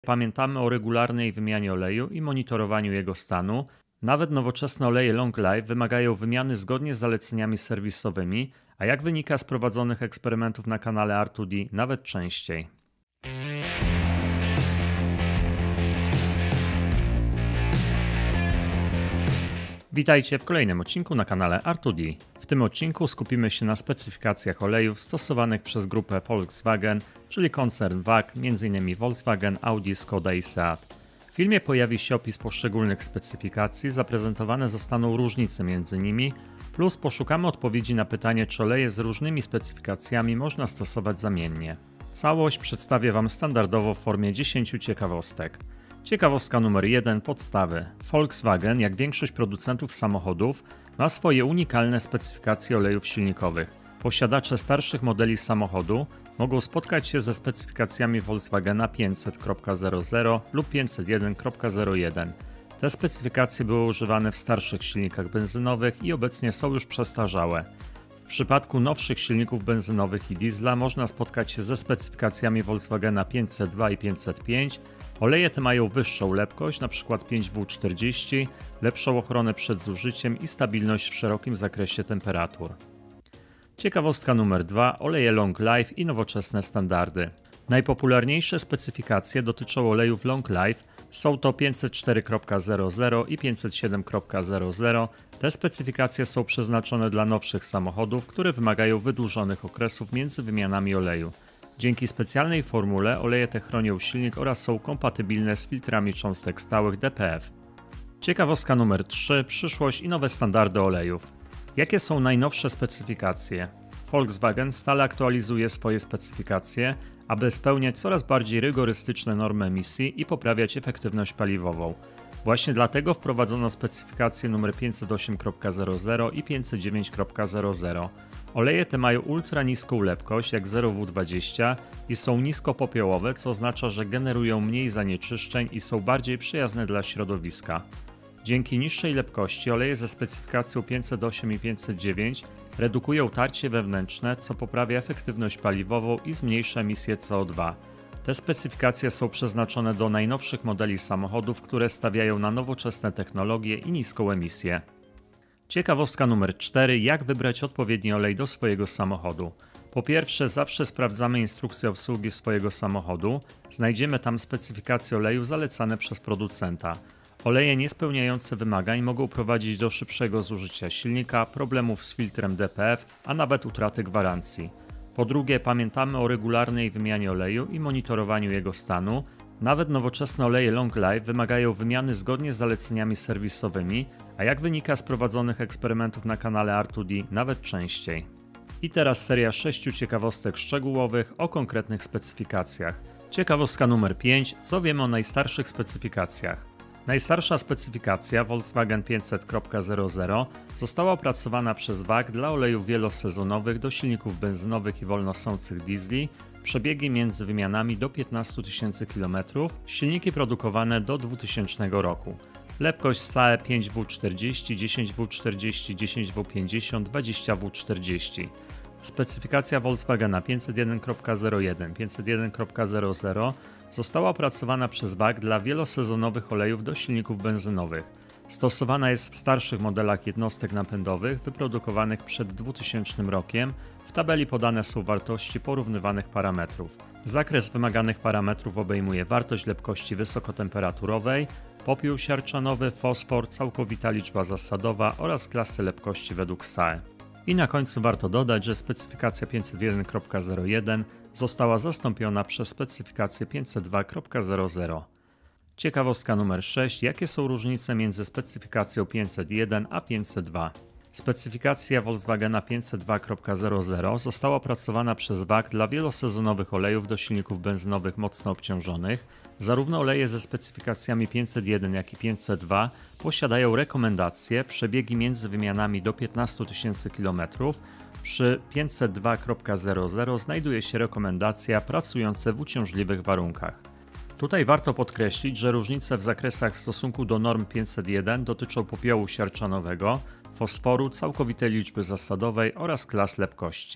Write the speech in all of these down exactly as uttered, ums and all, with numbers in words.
Pamiętamy o regularnej wymianie oleju i monitorowaniu jego stanu. Nawet nowoczesne oleje Long Life wymagają wymiany zgodnie z zaleceniami serwisowymi, a jak wynika z prowadzonych eksperymentów na kanale R dwa D, nawet częściej. Witajcie w kolejnym odcinku na kanale R dwa D. W tym odcinku skupimy się na specyfikacjach olejów stosowanych przez grupę Volkswagen, czyli koncern W A G, między innymi Volkswagen, Audi, Skoda i Seat. W filmie pojawi się opis poszczególnych specyfikacji, zaprezentowane zostaną różnice między nimi, plus poszukamy odpowiedzi na pytanie, czy oleje z różnymi specyfikacjami można stosować zamiennie. Całość przedstawię Wam standardowo w formie dziesięciu ciekawostek. Ciekawostka numer jeden. Podstawy. Volkswagen, jak większość producentów samochodów, ma swoje unikalne specyfikacje olejów silnikowych. Posiadacze starszych modeli samochodu mogą spotkać się ze specyfikacjami Volkswagena pięćset kropka zero zero lub pięćset jeden kropka zero jeden. Te specyfikacje były używane w starszych silnikach benzynowych i obecnie są już przestarzałe. W przypadku nowszych silników benzynowych i diesla można spotkać się ze specyfikacjami Volkswagena pięćset dwa i pięćset pięć. Oleje te mają wyższą lepkość, np. pięć W czterdzieści, lepszą ochronę przed zużyciem i stabilność w szerokim zakresie temperatur. Ciekawostka numer dwa. Oleje Long Life i nowoczesne standardy. Najpopularniejsze specyfikacje dotyczą olejów Long Life. Są to pięćset cztery kropka zero zero i pięćset siedem kropka zero zero. Te specyfikacje są przeznaczone dla nowszych samochodów, które wymagają wydłużonych okresów między wymianami oleju. Dzięki specjalnej formule oleje te chronią silnik oraz są kompatybilne z filtrami cząstek stałych D P F. Ciekawostka numer trzy. Przyszłość i nowe standardy olejów. Jakie są najnowsze specyfikacje? Volkswagen stale aktualizuje swoje specyfikacje, aby spełniać coraz bardziej rygorystyczne normy emisji i poprawiać efektywność paliwową. Właśnie dlatego wprowadzono specyfikacje numer pięćset osiem kropka zero zero i pięćset dziewięć kropka zero zero. Oleje te mają ultra niską lepkość jak zero W dwadzieścia i są nisko popiołowe, co oznacza, że generują mniej zanieczyszczeń i są bardziej przyjazne dla środowiska. Dzięki niższej lepkości oleje ze specyfikacją pięćset osiem i pięćset dziewięć redukują tarcie wewnętrzne, co poprawia efektywność paliwową i zmniejsza emisję C O dwa. Te specyfikacje są przeznaczone do najnowszych modeli samochodów, które stawiają na nowoczesne technologie i niską emisję. Ciekawostka numer cztery. Jak wybrać odpowiedni olej do swojego samochodu? Po pierwsze, zawsze sprawdzamy instrukcję obsługi swojego samochodu. Znajdziemy tam specyfikacje oleju zalecane przez producenta. Oleje niespełniające wymagań mogą prowadzić do szybszego zużycia silnika, problemów z filtrem D P F, a nawet utraty gwarancji. Po drugie, pamiętamy o regularnej wymianie oleju i monitorowaniu jego stanu. Nawet nowoczesne oleje Long Life wymagają wymiany zgodnie z zaleceniami serwisowymi, a jak wynika z prowadzonych eksperymentów na kanale R dwa D, nawet częściej. I teraz seria sześciu ciekawostek szczegółowych o konkretnych specyfikacjach. Ciekawostka numer pięć. Co wiemy o najstarszych specyfikacjach? Najstarsza specyfikacja Volkswagen pięćset kropka zero zero została opracowana przez W A G dla olejów wielosezonowych do silników benzynowych i wolnosących diesli, przebiegi między wymianami do piętnastu tysięcy kilometrów, silniki produkowane do dwutysięcznego roku. Lepkość S A E pięć W czterdzieści, dziesięć W czterdzieści, dziesięć W pięćdziesiąt, dwadzieścia W czterdzieści. Specyfikacja Volkswagena pięćset jeden kropka zero jeden, pięćset jeden kropka zero zero została opracowana przez W A G dla wielosezonowych olejów do silników benzynowych. Stosowana jest w starszych modelach jednostek napędowych wyprodukowanych przed dwutysięcznym rokiem. W tabeli podane są wartości porównywanych parametrów. Zakres wymaganych parametrów obejmuje wartość lepkości wysokotemperaturowej, popiół siarczanowy, fosfor, całkowita liczba zasadowa oraz klasy lepkości według S A E. I na końcu warto dodać, że specyfikacja pięćset jeden kropka zero jeden została zastąpiona przez specyfikację pięćset dwa kropka zero zero. Ciekawostka numer sześć. Jakie są różnice między specyfikacją pięćset jeden a pięćset dwa? Specyfikacja Volkswagena pięćset dwa kropka zero zero została opracowana przez W A G dla wielosezonowych olejów do silników benzynowych mocno obciążonych. Zarówno oleje ze specyfikacjami pięćset jeden, jak i pięćset dwa posiadają rekomendacje przebiegi między wymianami do piętnastu tysięcy kilometrów. Przy pięćset dwa kropka zero zero znajduje się rekomendacja pracujące w uciążliwych warunkach. Tutaj warto podkreślić, że różnice w zakresach w stosunku do norm pięćset jeden dotyczą popiołu siarczanowego, fosforu, całkowitej liczby zasadowej oraz klas lepkości.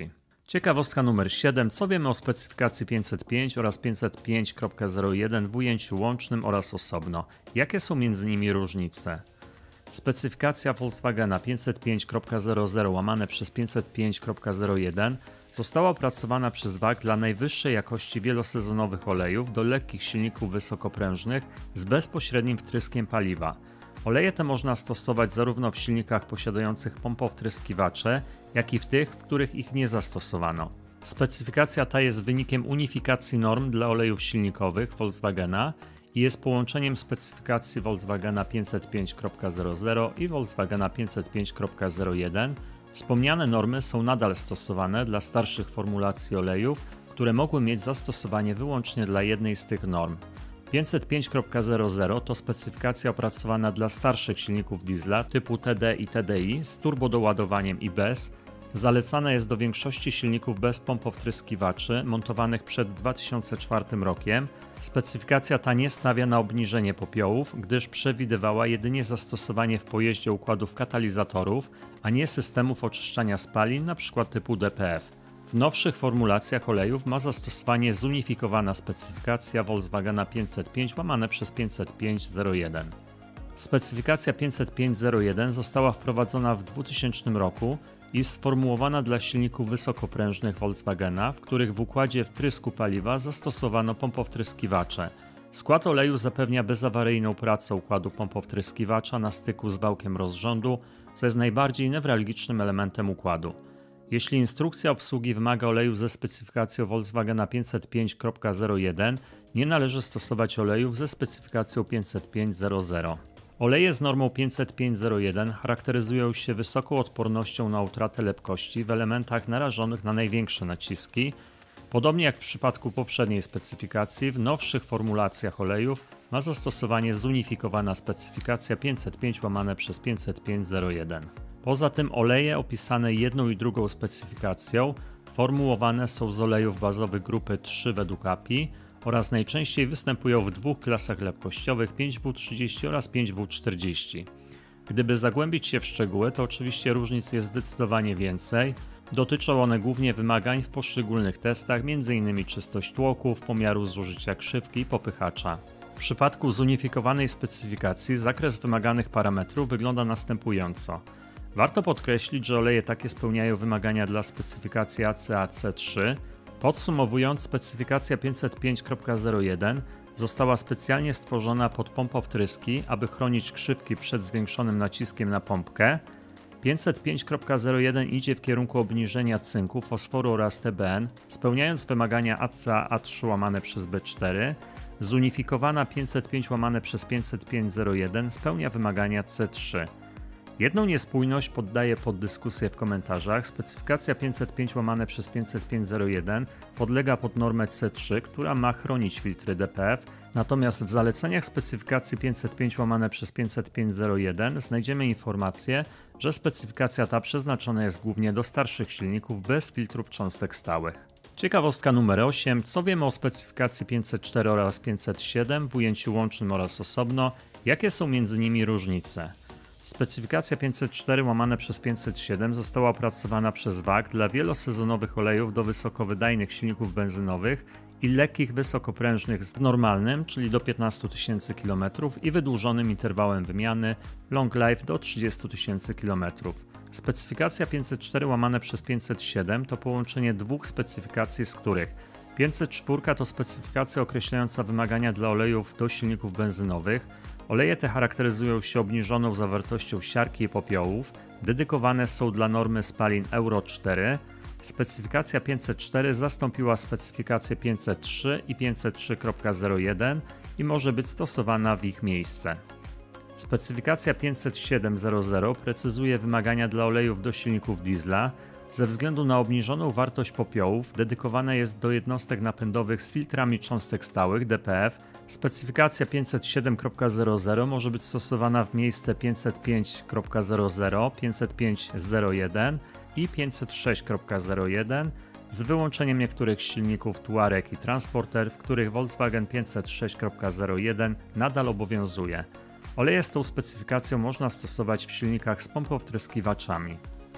Ciekawostka numer siedem. Co wiemy o specyfikacji pięćset pięć oraz pięćset pięć kropka zero jeden w ujęciu łącznym oraz osobno? Jakie są między nimi różnice? Specyfikacja Volkswagena pięćset pięć kropka zero zero łamane przez pięćset pięć kropka zero jeden została opracowana przez W A G dla najwyższej jakości wielosezonowych olejów do lekkich silników wysokoprężnych z bezpośrednim wtryskiem paliwa. Oleje te można stosować zarówno w silnikach posiadających pompowtryskiwacze, jak i w tych, w których ich nie zastosowano. Specyfikacja ta jest wynikiem unifikacji norm dla olejów silnikowych Volkswagena i jest połączeniem specyfikacji Volkswagena pięćset pięć kropka zero zero i Volkswagena pięćset pięć kropka zero jeden. Wspomniane normy są nadal stosowane dla starszych formulacji olejów, które mogły mieć zastosowanie wyłącznie dla jednej z tych norm. pięćset pięć kropka zero zero to specyfikacja opracowana dla starszych silników diesla typu T D i T D I z turbodoładowaniem i bez. Zalecana jest do większości silników bez pompowtryskiwaczy montowanych przed dwa tysiące czwartym rokiem. Specyfikacja ta nie stawia na obniżenie popiołów, gdyż przewidywała jedynie zastosowanie w pojeździe układów katalizatorów, a nie systemów oczyszczania spalin np. typu D P F. W nowszych formulacjach olejów ma zastosowanie zunifikowana specyfikacja Volkswagena pięćset pięć łamane przez pięćset pięć zero jeden. Specyfikacja pięćset pięć zero jeden została wprowadzona w dwutysięcznym roku i sformułowana dla silników wysokoprężnych Volkswagena, w których w układzie wtrysku paliwa zastosowano pompowtryskiwacze. Skład oleju zapewnia bezawaryjną pracę układu pompowtryskiwacza na styku z wałkiem rozrządu, co jest najbardziej newralgicznym elementem układu. Jeśli instrukcja obsługi wymaga oleju ze specyfikacją Volkswagena pięćset pięć kropka zero jeden, nie należy stosować olejów ze specyfikacją pięćset pięć zero zero. Oleje z normą pięćset pięć zero jeden charakteryzują się wysoką odpornością na utratę lepkości w elementach narażonych na największe naciski. Podobnie jak w przypadku poprzedniej specyfikacji, w nowszych formulacjach olejów ma zastosowanie zunifikowana specyfikacja pięćset pięć łamane przez pięćset pięć zero jeden. Poza tym oleje opisane jedną i drugą specyfikacją formułowane są z olejów bazowych grupy trzy według A P I oraz najczęściej występują w dwóch klasach lepkościowych pięć W trzydzieści oraz pięć W czterdzieści. Gdyby zagłębić się w szczegóły, to oczywiście różnic jest zdecydowanie więcej. Dotyczą one głównie wymagań w poszczególnych testach, między innymi czystość tłoków, pomiaru zużycia krzywki i popychacza. W przypadku zunifikowanej specyfikacji zakres wymaganych parametrów wygląda następująco. Warto podkreślić, że oleje takie spełniają wymagania dla specyfikacji A C A C trzy. Podsumowując, specyfikacja pięćset pięć kropka zero jeden została specjalnie stworzona pod pompowtryski, aby chronić krzywki przed zwiększonym naciskiem na pompkę. pięćset pięć kropka zero jeden idzie w kierunku obniżenia cynku, fosforu oraz T B N, spełniając wymagania A C A A trzy łamane przez B cztery. Zunifikowana pięćset pięć łamane przez pięćset pięć zero jeden spełnia wymagania C trzy. Jedną niespójność poddaję pod dyskusję w komentarzach. Specyfikacja pięćset pięć łamane przez pięćset pięć zero jeden podlega pod normę C trzy, która ma chronić filtry D P F, natomiast w zaleceniach specyfikacji pięćset pięć łamane przez pięćset pięć zero jeden znajdziemy informację, że specyfikacja ta przeznaczona jest głównie do starszych silników bez filtrów cząstek stałych. Ciekawostka numer osiem. Co wiemy o specyfikacji pięćset cztery oraz pięćset siedem w ujęciu łącznym oraz osobno? Jakie są między nimi różnice? Specyfikacja pięćset cztery łamane przez pięćset siedem została opracowana przez W A G dla wielosezonowych olejów do wysokowydajnych silników benzynowych i lekkich wysokoprężnych z normalnym, czyli do piętnastu tysięcy kilometrów i wydłużonym interwałem wymiany long life do trzydziestu tysięcy kilometrów. Specyfikacja pięćset cztery łamane przez pięćset siedem to połączenie dwóch specyfikacji, z których pięćset cztery to specyfikacja określająca wymagania dla olejów do silników benzynowych. Oleje te charakteryzują się obniżoną zawartością siarki i popiołów, dedykowane są dla normy spalin Euro cztery. Specyfikacja pięćset cztery zastąpiła specyfikację pięćset trzy i pięćset trzy kropka zero jeden i może być stosowana w ich miejsce. Specyfikacja pięćset siedem zero zero precyzuje wymagania dla olejów do silników diesla. Ze względu na obniżoną wartość popiołów dedykowana jest do jednostek napędowych z filtrami cząstek stałych D P F. Specyfikacja pięćset siedem kropka zero zero może być stosowana w miejsce pięćset pięć kropka zero zero, pięćset pięć zero jeden i pięćset sześć kropka zero jeden z wyłączeniem niektórych silników Touareg i Transporter, w których Volkswagen pięćset sześć kropka zero jeden nadal obowiązuje. Oleje z tą specyfikacją można stosować w silnikach z pompowtryskiwaczami.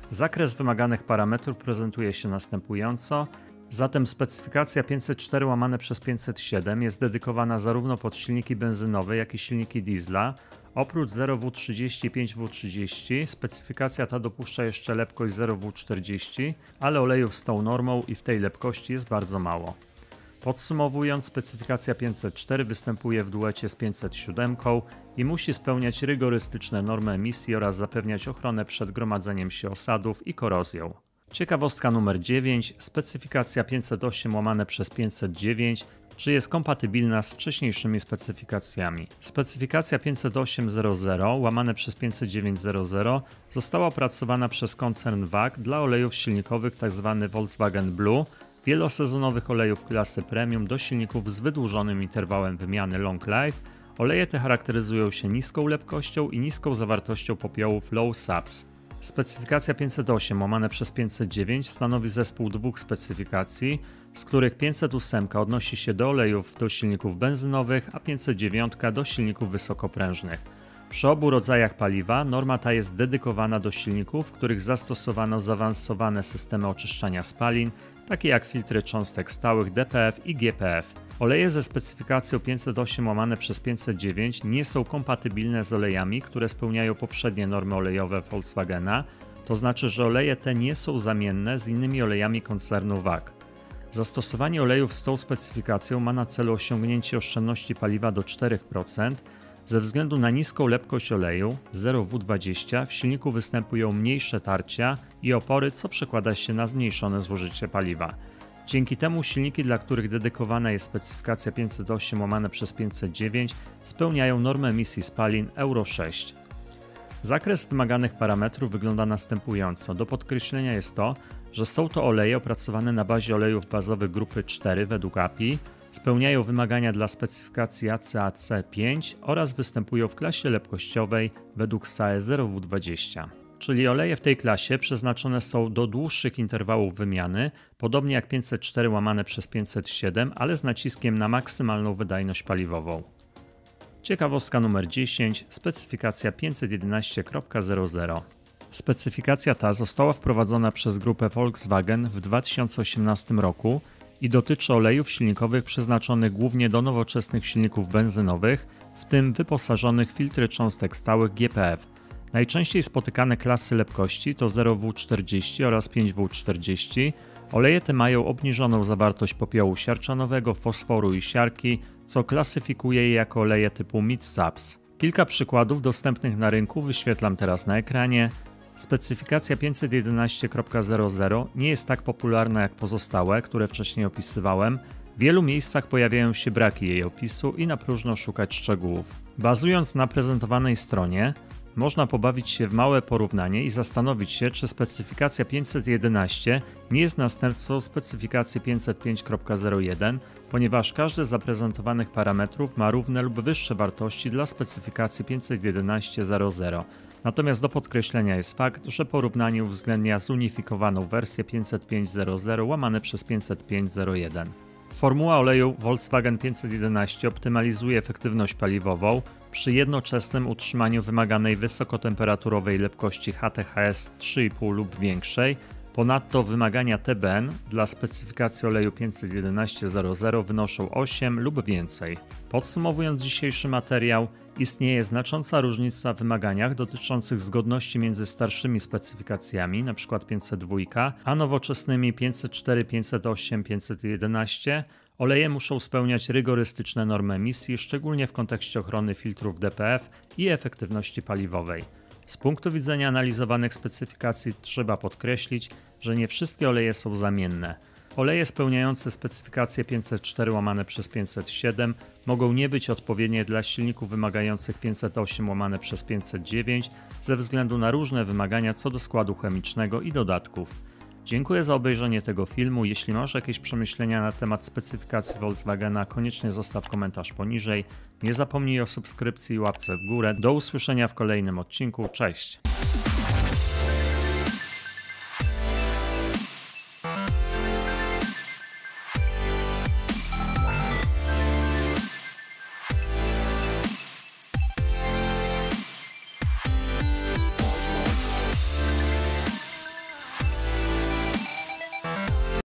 Zakres wymaganych parametrów prezentuje się następująco. Zatem specyfikacja pięćset cztery łamane przez pięćset siedem jest dedykowana zarówno pod silniki benzynowe, jak i silniki diesla. Oprócz zero W trzydzieści i pięć W trzydzieści specyfikacja ta dopuszcza jeszcze lepkość zero W czterdzieści, ale olejów z tą normą i w tej lepkości jest bardzo mało. Podsumowując, specyfikacja pięćset cztery występuje w duecie z pięćset siedem i musi spełniać rygorystyczne normy emisji oraz zapewniać ochronę przed gromadzeniem się osadów i korozją. Ciekawostka numer dziewięć. Specyfikacja pięćset osiem łamane przez pięćset dziewięć czy jest kompatybilna z wcześniejszymi specyfikacjami. Specyfikacja pięćset osiem zero zero łamane przez pięćset dziewięć zero zero została opracowana przez koncern W A G dla olejów silnikowych tzw. Volkswagen Blue, wielosezonowych olejów klasy premium do silników z wydłużonym interwałem wymiany Long Life. Oleje te charakteryzują się niską lepkością i niską zawartością popiołów Low Subs. Specyfikacja pięćset osiem łamane przez pięćset dziewięć stanowi zespół dwóch specyfikacji, z których pięćset osiem odnosi się do olejów do silników benzynowych, a pięćset dziewięć do silników wysokoprężnych. Przy obu rodzajach paliwa norma ta jest dedykowana do silników, w których zastosowano zaawansowane systemy oczyszczania spalin, takie jak filtry cząstek stałych D P F i G P F. Oleje ze specyfikacją pięćset osiem łamane przez pięćset dziewięć nie są kompatybilne z olejami, które spełniają poprzednie normy olejowe Volkswagena, to znaczy, że oleje te nie są zamienne z innymi olejami koncernu W A G. Zastosowanie olejów z tą specyfikacją ma na celu osiągnięcie oszczędności paliwa do czterech procent. Ze względu na niską lepkość oleju zero W dwadzieścia w silniku występują mniejsze tarcia i opory, co przekłada się na zmniejszone zużycie paliwa. Dzięki temu silniki, dla których dedykowana jest specyfikacja pięćset osiem łamane przez pięćset dziewięć, spełniają normę emisji spalin Euro sześć. Zakres wymaganych parametrów wygląda następująco. Do podkreślenia jest to, że są to oleje opracowane na bazie olejów bazowych grupy cztery według A P I, spełniają wymagania dla specyfikacji A C A C pięć oraz występują w klasie lepkościowej według S A E zero W dwadzieścia. Czyli oleje w tej klasie przeznaczone są do dłuższych interwałów wymiany, podobnie jak pięćset cztery łamane przez pięćset siedem, ale z naciskiem na maksymalną wydajność paliwową. Ciekawostka numer dziesięć. Specyfikacja pięćset jedenaście zero zero. Specyfikacja ta została wprowadzona przez grupę Volkswagen w dwa tysiące osiemnastym roku i dotyczy olejów silnikowych przeznaczonych głównie do nowoczesnych silników benzynowych, w tym wyposażonych w filtry cząstek stałych G P F. Najczęściej spotykane klasy lepkości to zero W czterdzieści oraz pięć W czterdzieści. Oleje te mają obniżoną zawartość popiołu siarczanowego, fosforu i siarki, co klasyfikuje je jako oleje typu Mid Subs. Kilka przykładów dostępnych na rynku wyświetlam teraz na ekranie. Specyfikacja pięćset jedenaście zero zero nie jest tak popularna jak pozostałe, które wcześniej opisywałem. W wielu miejscach pojawiają się braki jej opisu i na próżno szukać szczegółów. Bazując na prezentowanej stronie, można pobawić się w małe porównanie i zastanowić się, czy specyfikacja pięćset jedenaście nie jest następcą specyfikacji pięćset pięć zero jeden, ponieważ każdy z zaprezentowanych parametrów ma równe lub wyższe wartości dla specyfikacji pięćset jedenaście zero zero. Natomiast do podkreślenia jest fakt, że porównanie uwzględnia zunifikowaną wersję pięćset pięć zero zero łamane przez pięćset pięć zero jeden. Formuła oleju Volkswagen pięćset jedenaście optymalizuje efektywność paliwową przy jednoczesnym utrzymaniu wymaganej wysokotemperaturowej lepkości H T H S trzy i pół lub większej. Ponadto wymagania T B N dla specyfikacji oleju pięćset jedenaście zero zero wynoszą osiem lub więcej. Podsumowując dzisiejszy materiał, istnieje znacząca różnica w wymaganiach dotyczących zgodności między starszymi specyfikacjami, np. pięćset dwa, a nowoczesnymi pięćset cztery, pięćset osiem, pięćset jedenaście. Oleje muszą spełniać rygorystyczne normy emisji, szczególnie w kontekście ochrony filtrów D P F i efektywności paliwowej. Z punktu widzenia analizowanych specyfikacji trzeba podkreślić, że nie wszystkie oleje są zamienne. Oleje spełniające specyfikację pięćset cztery łamane przez pięćset siedem mogą nie być odpowiednie dla silników wymagających pięćset osiem łamane przez pięćset dziewięć ze względu na różne wymagania co do składu chemicznego i dodatków. Dziękuję za obejrzenie tego filmu. Jeśli masz jakieś przemyślenia na temat specyfikacji Volkswagena, koniecznie zostaw komentarz poniżej. Nie zapomnij o subskrypcji i łapce w górę. Do usłyszenia w kolejnym odcinku. Cześć!